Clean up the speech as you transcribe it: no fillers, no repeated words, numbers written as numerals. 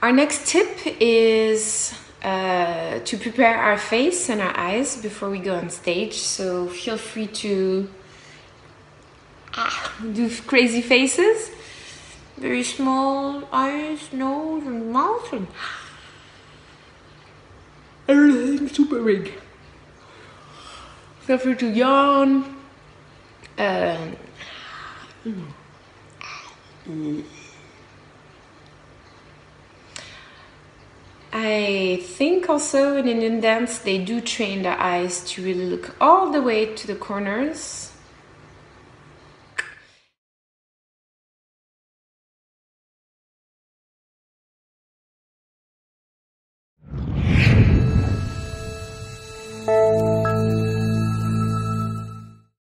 Our next tip is to prepare our face and our eyes before we go on stage. So feel free to do crazy faces. Very small eyes, nose, and mouth, and everything super big. Feel free to yawn. I think also in Indian dance they do train the eyes to really look all the way to the corners.